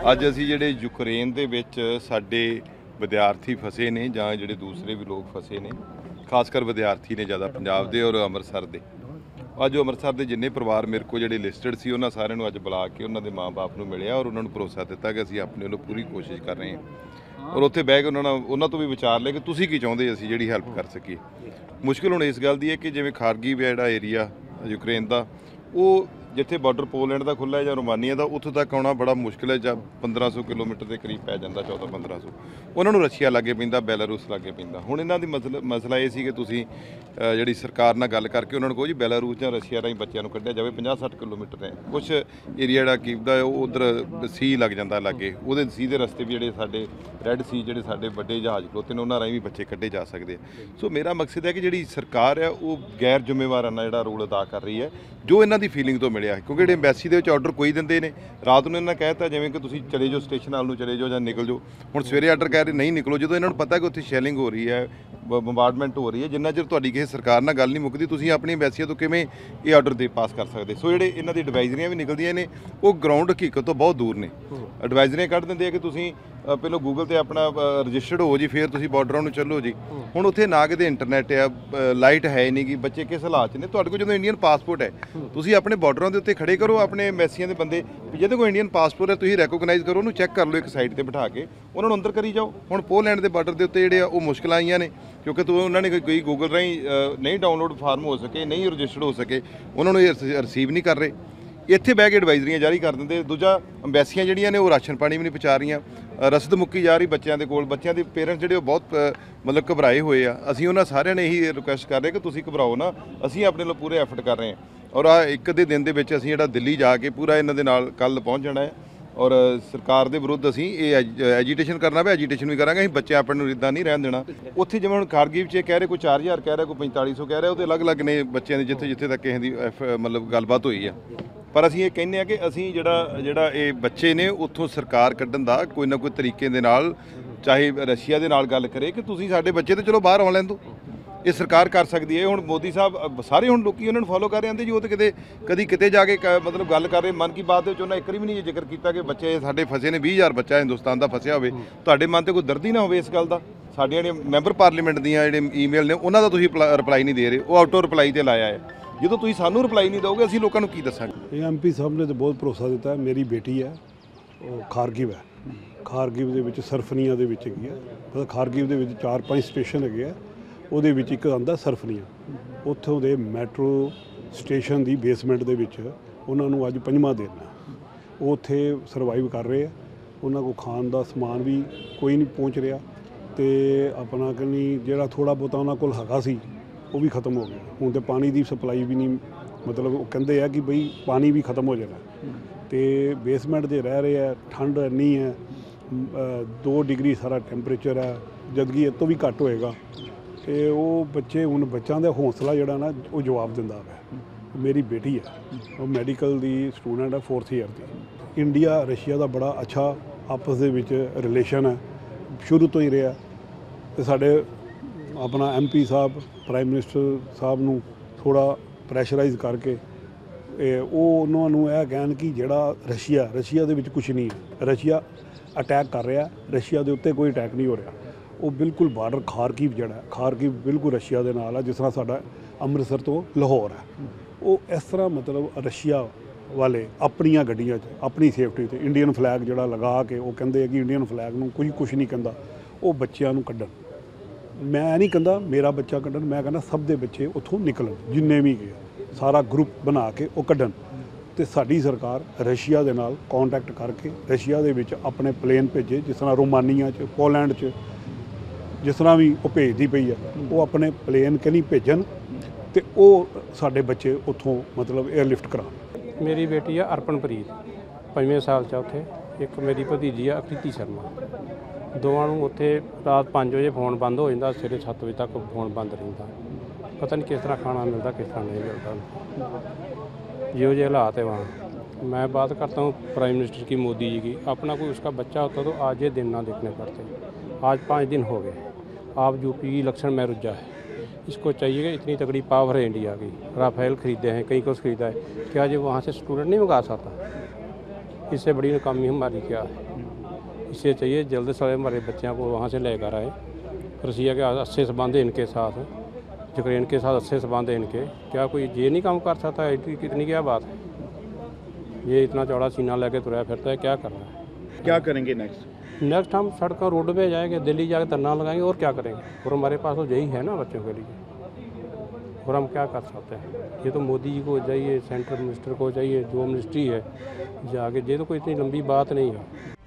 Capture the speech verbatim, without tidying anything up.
ਅੱਜ ਅਸੀਂ ਜਿਹੜੇ ਯੂਕਰੇਨ ਦੇ ਵਿੱਚ ਸਾਡੇ ਵਿਦਿਆਰਥੀ ਫਸੇ ਨੇ ਜਾਂ ਜਿਹੜੇ ਦੂਸਰੇ ਵੀ ਲੋਕ ਫਸੇ ਨੇ, ਖਾਸ ਕਰ ਵਿਦਿਆਰਥੀ ਨੇ ਜ਼ਿਆਦਾ ਪੰਜਾਬ ਦੇ ਔਰ ਅੰਮ੍ਰਿਤਸਰ ਦੇ। ਅੱਜ ਅੰਮ੍ਰਿਤਸਰ ਦੇ ਜਿੰਨੇ ਪਰਿਵਾਰ ਮੇਰੇ ਕੋਲ ਜਿਹੜੇ ਲਿਸਟਡ ਸੀ ਉਹਨਾਂ ਸਾਰਿਆਂ ਨੂੰ ਅੱਜ ਬੁਲਾ ਕੇ ਉਹਨਾਂ ਦੇ ਮਾਂ-ਬਾਪ ਨੂੰ ਮਿਲਿਆ ਔਰ ਉਹਨਾਂ ਨੂੰ ਭਰੋਸਾ ਦਿੱਤਾ ਕਿ ਅਸੀਂ ਆਪਣੇ ਵੱਲੋਂ ਪੂਰੀ ਕੋਸ਼ਿਸ਼ ਕਰ ਰਹੇ ਹਾਂ ਔਰ ਉੱਥੇ ਬਹਿ ਕੇ ਉਹਨਾਂ ਨਾਲ ਉਹਨਾਂ ਤੋਂ ਵੀ ਵਿਚਾਰ ਲਿਆ ਕਿ ਤੁਸੀਂ ਕੀ ਚਾਹੁੰਦੇ ਅਸੀਂ ਜਿਹੜੀ ਹੈਲਪ ਕਰ ਸਕੀਏ। ਮੁਸ਼ਕਿਲ ਹੁਣ ਇਸ ਗੱਲ ਦੀ ਹੈ ਕਿ ਜਿਵੇਂ ਖਾਰਗੀਵ ਹੈ ਜਿਹੜਾ ਏਰੀਆ ਯੂਕਰੇਨ ਦਾ, ਉਹ ਜਿੱਥੇ ਬਾਰਡਰ ਪੋਲੈਂਡ ਦਾ ਖੁੱਲ੍ਹਾ ਹੈ ਜਾਂ ਰੋਮਾਨੀਆ ਦਾ, ਉੱਥੋਂ ਤੱਕ ਆਉਣਾ ਬੜਾ ਮੁਸ਼ਕਿਲ ਹੈ। ਜਾਂ ਪੰਦਰਾਂ ਸੌ ਕਿਲੋਮੀਟਰ ਦੇ ਕਰੀਬ ਪੈ ਜਾਂਦਾ, ਚੌਦਾਂ ਪੰਦਰਾਂ ਸੌ। ਉਹਨਾਂ ਨੂੰ ਰਸ਼ੀਆ ਲਾਗੇ ਪੈਂਦਾ, ਬੈਲਾਰੂਸ ਲਾਗੇ ਪੈਂਦਾ। ਹੁਣ ਇਹਨਾਂ ਦੀ ਮਸਲਾ ਮਸਲਾ ਇਹ ਸੀ ਕਿ ਤੁਸੀਂ ਜਿਹੜੀ ਸਰਕਾਰ ਨਾਲ ਗੱਲ ਕਰਕੇ ਉਹਨਾਂ ਨੂੰ ਕਹੋ ਜੀ ਬੈਲਾਰੂਸ ਜਾਂ ਰਸ਼ੀਆ ਰਾਹੀਂ ਬੱਚਿਆਂ ਨੂੰ ਕੱਢਿਆ ਜਾਵੇ। ਪੰਜਾਹ ਸੱਠ ਕਿਲੋਮੀਟਰ ਹੈ ਕੁਛ ਏਰੀਆ ਜਿਹੜਾ ਕੀਵਦਾ ਹੈ, ਉਹ ਉਧਰ ਸੀ ਲੱਗ ਜਾਂਦਾ ਲਾਗੇ। ਉਹਦੇ ਸੀ ਦੇ ਰਸਤੇ ਵੀ ਜਿਹੜੇ ਸਾਡੇ ਰੈੱਡ ਸੀ, ਜਿਹੜੇ ਸਾਡੇ ਵੱਡੇ ਜਹਾਜ਼ ਖਲੋਤੇ ਨੇ, ਉਹਨਾਂ ਰਾਹੀਂ ਵੀ ਬੱਚੇ ਕੱਢੇ ਜਾ ਸਕਦੇ ਆ। ਸੋ ਮੇਰਾ ਮਕਸਦ ਹੈ ਕਿ ਜਿਹੜੀ ਸਰਕਾਰ ਹੈ ਉਹ ਗੈਰ ਜ਼ਿੰਮੇਵਾਰਾਨਾ ਜਿਹੜਾ ਰੋਲ ਅਦਾ ਕਰ ਰਹੀ ਹੈ, ਜੋ ਇਹਨਾਂ ਦੀ ਫੀਲਿੰਗ ਤੋਂ ਮਿਲਿਆ। ਕਿਉਂਕਿ ਜਿਹੜੇ ਐਮਬੈਸੀ ਦੇ ਵਿੱਚ ਆਰਡਰ ਕੋਈ ਦਿੰਦੇ ਨੇ, ਰਾਤ ਨੂੰ ਇਹਨਾਂ ਕਹਿਤਾ ਜਿਵੇਂ ਕਿ ਤੁਸੀਂ ਚਲੇ ਜਾਓ ਸਟੇਸ਼ਨ ਨਾਲ ਨੂੰ ਚਲੇ ਜਾਓ ਜਾਂ ਨਿਕਲ ਜਾਓ। ਹੁਣ ਸਵੇਰੇ ਆਰਡਰ ਕਹਿ ਰਹੇ ਨਹੀਂ ਨਿਕਲੋ, ਜਦੋਂ ਇਹਨਾਂ ਨੂੰ ਪਤਾ ਕਿ ਉੱਥੇ ਸ਼ੈਲਿੰਗ ਹੋ ਰਹੀ ਹੈ, ਬੰਬਾਰਡਮੈਂਟ ਹੋ ਰਹੀ ਹੈ। ਜਿੰਨਾ ਚਿਰ ਤੁਹਾਡੀ ਕਿਸੇ ਸਰਕਾਰ ਨਾਲ ਗੱਲ ਨਹੀਂ ਮੁੱਕਦੀ, ਤੁਸੀਂ ਆਪਣੀ ਐਮਬੈਸੀਆਂ ਤੋਂ ਕਿਵੇਂ ਇਹ ਆਰਡਰ ਦੇ ਪਾਸ ਕਰ ਸਕਦੇ। ਸੋ ਜਿਹੜੇ ਇਹਨਾਂ ਦੀ ਐਡਵਾਈਜ਼ਰੀਆਂ ਵੀ ਨਿਕਲਦੀਆਂ ਨੇ, ਉਹ ਗਰਾਊਂਡ ਹਕੀਕਤ ਤੋਂ ਬਹੁਤ ਦੂਰ ਨੇ। ਐਡਵਾਈਜ਼ਰੀਆਂ ਕੱਢ ਦਿੰਦੇ ਆ ਕਿ ਤੁਸੀਂ ਪਹਿਲਾਂ ਗੂਗਲ 'ਤੇ ਆਪਣਾ ਰਜਿਸਟਰਡ ਹੋ ਜੀ, ਫਿਰ ਤੁਸੀਂ ਬਾਰਡਰਾਂ ਨੂੰ ਚੱਲੋ ਜੀ। ਹੁਣ ਉੱਥੇ ਨਾ ਕਿਤੇ ਇੰਟਰਨੈਟ ਆ, ਲਾਈਟ ਹੈ ਨਹੀਂ ਗੀ, ਬੱਚੇ ਕਿਸ ਹਾਲਾਤ 'ਚ ਨੇ। ਤੁਹਾਡੇ ਕੋਲ ਜਦੋਂ ਇੰਡੀਅਨ ਪਾਸਪੋਰਟ ਹੈ, ਤੁਸੀਂ ਆਪਣੇ ਬਾਰਡਰਾਂ ਦੇ ਉੱਤੇ ਖੜੇ ਕਰੋ ਆਪਣੇ ਐਮਬੈਸੀਆਂ ਦੇ ਬੰਦੇ, ਜਿਹਦੇ ਕੋਲ ਇੰਡੀਅਨ ਪਾਸਪੋਰਟ ਹੈ ਤੁਸੀਂ ਰੈਕੋਗਨਾਈਜ਼ ਕਰੋ, ਉਹਨੂੰ ਚੈੱਕ ਕਰ ਲਓ ਇੱਕ ਸਾਈਡ 'ਤੇ ਬਿਠਾ ਕੇ, ਉਹਨਾਂ ਨੂੰ ਅੰਦਰ ਕਰੀ ਜਾਓ। ਹੁਣ ਪੋਲੈਂਡ ਦੇ ਬਾਰਡਰ ਦੇ ਉੱਤੇ ਜਿਹੜੇ ਆ ਉਹ ਮੁਸ਼ਕਲਾਂ ਆਈਆਂ ਨੇ, ਕਿਉਂਕਿ ਤੂੰ ਉਹਨਾਂ ਨੇ ਕੋਈ ਗੂਗਲ ਰਾਹੀਂ ਨਹੀਂ ਡਾਊਨਲੋਡ ਫਾਰਮ ਹੋ ਸਕੇ, ਨਹੀਂ ਰਜਿਸਟਰਡ ਹੋ ਸਕੇ, ਉਹਨਾਂ ਨੂੰ ਇਹ ਰਿਸੀਵ ਨਹੀਂ ਕਰ ਰਹੇ। ਇੱਥੇ ਬਹਿ ਕੇ ਐਡਵਾਈਜ਼ਰੀਆਂ ਜਾਰੀ ਕਰ ਦਿੰਦੇ। ਦੂਜਾ, ਅੰਬੈਸੀਆਂ ਜਿਹੜੀਆਂ ਨੇ ਉਹ ਰਾਸ਼ਨ ਪਾਣੀ ਵੀ ਨਹੀਂ ਪਹੁੰਚਾ ਰਹੀਆਂ, ਰਸਦ ਮੁੱਕੀ ਜਾ ਰਹੀ ਬੱਚਿਆਂ ਦੇ ਕੋਲ। ਬੱਚਿਆਂ ਦੇ ਪੇਰੈਂਟਸ ਜਿਹੜੇ ਉਹ ਬਹੁਤ ਮਤਲਬ ਘਬਰਾਏ ਹੋਏ ਆ। ਅਸੀਂ ਉਹਨਾਂ ਸਾਰਿਆਂ ਨੇ ਇਹੀ ਰਿਕੁਐਸਟ ਕਰ ਰਹੇ ਕਿ ਤੁਸੀਂ ਘਬਰਾਓ ਨਾ, ਅਸੀਂ ਆਪਣੇ ਵੱਲੋਂ ਪੂਰੇ ਐਫਰਟ ਕਰ ਰਹੇ ਹਾਂ। ਔਰ ਆ ਇੱਕ ਅੱਧੇ ਦਿਨ ਦੇ ਵਿੱਚ ਅਸੀਂ ਜਿਹੜਾ ਦਿੱਲੀ ਜਾ ਕੇ ਪੂਰਾ ਇਹਨਾਂ ਦੇ ਨਾਲ ਕੱਲ੍ਹ ਪਹੁੰਚ ਜਾਣਾ ਹੈ ਔਰ ਸਰਕਾਰ ਦੇ ਵਿਰੁੱਧ ਅਸੀਂ ਇਹ ਐਜੀਟੇਸ਼ਨ ਕਰਨਾ ਪਿਆ, ਐਜੀਟੇਸ਼ਨ ਵੀ ਕਰਾਂਗੇ। ਅਸੀਂ ਬੱਚੇ ਆਪਣੇ ਨੂੰ ਇੱਦਾਂ ਨਹੀਂ ਰਹਿਣ ਦੇਣਾ। ਉੱਥੇ ਜਿਵੇਂ ਹੁਣ ਖਾਰਗੀਵ 'ਚ ਕਹਿ ਰਹੇ ਕੋਈ ਚਾਰ ਹਜ਼ਾਰ ਕਹਿ ਰਿਹਾ, ਕੋਈ ਪੰਤਾਲੀ ਸੌ ਕਹਿ ਰਿਹਾ, ਉਹਦੇ ਅਲੱਗ-ਅਲੱਗ ਨੇ ਬੱਚਿਆਂ ਦੇ ਜਿੱਥੇ ਜਿੱਥੇ ਤੱਕ ਕਿਸੇ ਦੀ ਮਤਲਬ ਗੱਲਬਾਤ ਹੋਈ ਆ। ਪਰ ਅਸੀਂ ਇਹ ਕਹਿੰਦੇ ਹਾਂ ਕਿ ਅਸੀਂ ਜਿਹੜਾ ਜਿਹੜਾ ਇਹ ਬੱਚੇ ਨੇ ਉੱਥੋਂ ਸਰਕਾਰ ਕੱਢਣ ਦਾ ਕੋਈ ਨਾ ਕੋਈ ਤਰੀਕੇ ਦੇ ਨਾਲ, ਚਾਹੇ ਰਸ਼ੀਆ ਦੇ ਨਾਲ ਗੱਲ ਕਰੇ ਕਿ ਤੁਸੀਂ ਸਾਡੇ ਬੱਚੇ ਤਾਂ ਚਲੋ ਬਾਹਰ ਆਉਣ ਲੈਣ ਦਿਓ, ਇਹ ਸਰਕਾਰ ਕਰ ਸਕਦੀ ਹੈ। ਹੁਣ ਮੋਦੀ ਸਾਹਿਬ ਸਾਰੇ ਹੁਣ ਲੋਕੀ ਉਹਨਾਂ ਨੂੰ ਫੋਲੋ ਕਰ ਰਹੇ ਆਂਦੇ ਜੀ, ਉਹ ਤਾਂ ਕਿਤੇ ਕਦੀ ਕਿਤੇ ਜਾ ਕੇ ਮਤਲਬ ਗੱਲ ਕਰ ਰਹੇ। ਮਨ ਕੀ ਬਾਤ ਦੇ ਵਿੱਚ ਉਹਨਾਂ ਇੱਕ ਵਾਰੀ ਵੀ ਨਹੀਂ ਜ਼ਿਕਰ ਕੀਤਾ ਕਿ ਬੱਚੇ ਸਾਡੇ ਫਸੇ ਨੇ, ਵੀਹ ਹਜ਼ਾਰ ਬੱਚਾ ਹਿੰਦੁਸਤਾਨ ਦਾ ਫਸਿਆ ਹੋਵੇ। ਤੁਹਾਡੇ ਮਨ 'ਤੇ ਕੋਈ ਦਰਦ ਹੀ ਨਾ ਹੋਵੇ ਇਸ ਗੱਲ ਦਾ। ਸਾਡੀਆਂ ਜਿਹੜੀਆਂ ਮੈਂਬਰ ਪਾਰਲੀਮੈਂਟ ਦੀਆਂ ਜਿਹੜੇ ਈਮੇਲ ਨੇ, ਉਹਨਾਂ ਦਾ ਤੁਸੀਂ ਰਿਪਲਾਈ ਨਹੀਂ ਦੇ ਰਹੇ, ਉਹ ਆਊਟੋ ਰਿਪਲਾਈ 'ਤੇ ਲਾਇਆ ਹੈ। ਜਦੋਂ ਤੁਸੀਂ ਸਾਨੂੰ ਰਿਪਲਾਈ ਨਹੀਂ ਦਿਓਗੇ, ਅਸੀਂ ਲੋਕਾਂ ਨੂੰ ਕੀ ਦੱਸਾਂਗੇ। ਇਹ ਐਮ ਪੀ ਸਾਹਿਬ ਨੇ ਤਾਂ ਬਹੁਤ ਭਰੋਸਾ ਦਿੱਤਾ। ਮੇਰੀ ਬੇਟੀ ਹੈ, ਉਹ ਖਾਰਗੀਵ ਹੈ, ਖਾਰਗੀਵ ਦੇ ਵਿੱਚ ਸਰਫਨੀਆਂ ਦੇ ਵਿੱਚ ਹੈਗੀ ਹੈ। ਮਤਲਬ ਖਾਰਗੀਵ ਦੇ ਵਿੱਚ ਚਾਰ ਪੰਜ ਸਟੇਸ਼ਨ ਹੈਗੇ ਆ, ਉਹਦੇ ਵਿੱਚ ਇੱਕ ਆਉਂਦਾ ਸਰਫਨੀਆਂ। ਉੱਥੋਂ ਦੇ ਮੈਟਰੋ ਸਟੇਸ਼ਨ ਦੀ ਬੇਸਮੈਂਟ ਦੇ ਵਿੱਚ ਉਹਨਾਂ ਨੂੰ ਅੱਜ ਪੰਜਵਾਂ ਦਿਨ ਹੈ, ਉਹ ਉੱਥੇ ਸਰਵਾਈਵ ਕਰ ਰਹੇ ਆ। ਉਹਨਾਂ ਕੋਲ ਖਾਣ ਦਾ ਸਮਾਨ ਵੀ ਕੋਈ ਨਹੀਂ ਪਹੁੰਚ ਰਿਹਾ, ਅਤੇ ਆਪਣਾ ਕਹਿੰਦੀ ਜਿਹੜਾ ਥੋੜ੍ਹਾ ਬਹੁਤਾ ਉਹਨਾਂ ਕੋਲ ਹੈਗਾ ਸੀ ਉਹ ਵੀ ਖਤਮ ਹੋ ਗਿਆ। ਹੁਣ ਤਾਂ ਪਾਣੀ ਦੀ ਸਪਲਾਈ ਵੀ ਨਹੀਂ, ਮਤਲਬ ਉਹ ਕਹਿੰਦੇ ਆ ਕਿ ਬਈ ਪਾਣੀ ਵੀ ਖਤਮ ਹੋ ਜਾਣਾ। ਅਤੇ ਬੇਸਮੈਂਟ 'ਤੇ ਰਹਿ ਰਹੇ ਆ, ਠੰਡ ਇੰਨੀ ਹੈ, ਦੋ ਡਿਗਰੀ ਸਾਰਾ ਟੈਂਪਰੇਚਰ ਹੈ, ਜਦਕਿ ਇਹ ਤੋਂ ਵੀ ਘੱਟ ਹੋਏਗਾ। ਅਤੇ ਉਹ ਬੱਚੇ ਹੁਣ ਬੱਚਿਆਂ ਦਾ ਹੌਸਲਾ ਜਿਹੜਾ ਨਾ ਉਹ ਜਵਾਬ ਦਿੰਦਾ ਹੈ। ਮੇਰੀ ਬੇਟੀ ਹੈ, ਉਹ ਮੈਡੀਕਲ ਦੀ ਸਟੂਡੈਂਟ ਹੈ, ਫੋਰਥ ਈਅਰ ਦੀ। ਇੰਡੀਆ ਰਸ਼ੀਆ ਦਾ ਬੜਾ ਅੱਛਾ ਆਪਸ ਦੇ ਵਿੱਚ ਰਿਲੇਸ਼ਨ ਹੈ, ਸ਼ੁਰੂ ਤੋਂ ਹੀ ਰਿਹਾ। ਅਤੇ ਸਾਡੇ ਆਪਣਾ ਐਮ ਪੀ ਸਾਹਿਬ, ਪ੍ਰਾਈਮ ਮਿਨਿਸਟਰ ਸਾਹਿਬ ਨੂੰ ਥੋੜ੍ਹਾ ਪ੍ਰੈਸ਼ਰਾਈਜ਼ ਕਰਕੇ ਉਹ ਉਹਨਾਂ ਨੂੰ ਇਹ ਕਹਿਣ ਕਿ ਜਿਹੜਾ ਰਸ਼ੀਆ ਰਸ਼ੀਆ ਦੇ ਵਿੱਚ ਕੁਛ ਨਹੀਂ ਹੈ, ਰਸ਼ੀਆ ਅਟੈਕ ਕਰ ਰਿਹਾ, ਰਸ਼ੀਆ ਦੇ ਉੱਤੇ ਕੋਈ ਅਟੈਕ ਨਹੀਂ ਹੋ ਰਿਹਾ। ਉਹ ਬਿਲਕੁਲ ਬਾਰਡਰ ਖਾਰਕੀਵ ਜਿਹੜਾ ਖਾਰਕੀਵ ਬਿਲਕੁਲ ਰਸ਼ੀਆ ਦੇ ਨਾਲ ਆ, ਜਿਸ ਤਰ੍ਹਾਂ ਸਾਡਾ ਅੰਮ੍ਰਿਤਸਰ ਤੋਂ ਲਾਹੌਰ ਹੈ। ਉਹ ਇਸ ਤਰ੍ਹਾਂ ਮਤਲਬ ਰਸ਼ੀਆ ਵਾਲੇ ਆਪਣੀਆਂ ਗੱਡੀਆਂ 'ਚ ਆਪਣੀ ਸੇਫਟੀ 'ਤੇ ਇੰਡੀਅਨ ਫਲੈਗ ਜਿਹੜਾ ਲਗਾ ਕੇ ਉਹ ਕਹਿੰਦੇ ਆ ਕਿ ਇੰਡੀਅਨ ਫਲੈਗ ਨੂੰ ਕੋਈ ਕੁਛ ਨਹੀਂ ਕਹਿੰਦਾ। ਉਹ ਬੱਚਿਆਂ ਨੂੰ ਕੱਢਣ, ਮੈਂ ਨਹੀਂ ਕਹਿੰਦਾ ਮੇਰਾ ਬੱਚਾ ਕੱਢਣ, ਮੈਂ ਕਹਿੰਦਾ ਸਭ ਦੇ ਬੱਚੇ ਉੱਥੋਂ ਨਿਕਲਣ, ਜਿੰਨੇ ਵੀ ਗਏ ਸਾਰਾ ਗਰੁੱਪ ਬਣਾ ਕੇ ਉਹ ਕੱਢਣ। ਅਤੇ ਸਾਡੀ ਸਰਕਾਰ ਰਸ਼ੀਆ ਦੇ ਨਾਲ ਕੰਟੈਕਟ ਕਰਕੇ ਰਸ਼ੀਆ ਦੇ ਵਿੱਚ ਆਪਣੇ ਪਲੇਨ ਭੇਜੇ, ਜਿਸ ਤਰ੍ਹਾਂ ਰੋਮਾਨੀਆ 'ਚ, ਪੋਲੈਂਡ 'ਚ, ਜਿਸ ਤਰ੍ਹਾਂ ਵੀ ਉਹ ਭੇਜਦੀ ਪਈ ਆ, ਉਹ ਆਪਣੇ ਪਲੇਨ ਕਿ ਨਹੀਂ ਭੇਜਣ ਅਤੇ ਉਹ ਸਾਡੇ ਬੱਚੇ ਉੱਥੋਂ ਮਤਲਬ ਏਅਰਲਿਫਟ ਕਰਾਉਣ। ਮੇਰੀ ਬੇਟੀ ਆ ਅਰਪਨਪ੍ਰੀਤ, ਪੰਜਵੇਂ ਸਾਲ 'ਚ ਉੱਥੇ। ਇੱਕ ਮੇਰੀ ਭਤੀਜੀ ਆ ਅਕ੍ਰਿਤੀ ਸ਼ਰਮਾ। ਦੋਵਾਂ ਨੂੰ ਉੱਥੇ ਰਾਤ ਪੰਜ ਵਜੇ ਫੋਨ ਬੰਦ ਹੋ ਜਾਂਦਾ, ਸਵੇਰੇ ਸੱਤ ਵਜੇ ਤੱਕ ਫੋਨ ਬੰਦ ਰਹਿੰਦਾ। ਪਤਾ ਨਹੀਂ ਕਿਸ ਤਰ੍ਹਾਂ ਖਾਣਾ ਮਿਲਦਾ, ਕਿਸ ਤਰ੍ਹਾਂ नहीं मिलता। ਜਿਹੋ ਜਿਹੇ हालात है वहाँ। मैं बात करता हूँ प्राइम मिनिस्टर की, मोदी जी की। अपना कोई उसका बच्चा होता तो आज ये दिन ना देखने पड़ते। आज पाँच दिन हो गए, आप यूपी की लक्षण में रुझा है। इसको चाहिए कि इतनी तगड़ी पावर है इंडिया की। राफेल ख़रीदे हैं, कहीं कुछ ख़रीदा है, क्या जो वहाँ से स्टूडेंट नहीं मंगा सकता? इससे बड़ी नाकामी हमारी क्या है? इसे चाहिए जल्द से जल्द हमारे बच्चों को वहाँ से लेकर आए। रसिया के अच्छे संबंध है इनके साथ, यूक्रेन के साथ अच्छे संबंध है इनके। क्या कोई ये नहीं काम कर सकता है? कितनी क्या बात है, ये इतना चौड़ा सीना लेके तुरा फिरता है, क्या कर रहा है? क्या करेंगे नेक्स्ट? नेक्स्ट हम सड़कों रोड पे जाएंगे, दिल्ली जाकर धरना लगाएंगे और क्या करेंगे। और हमारे पास तो यही है ना बच्चों के लिए, और हम क्या कर सकते हैं। ये तो मोदी जी को जाइए, सेंट्रल मिनिस्टर को जाइए, जो मिनिस्ट्री है जाके, ये तो कोई इतनी लंबी बात नहीं है।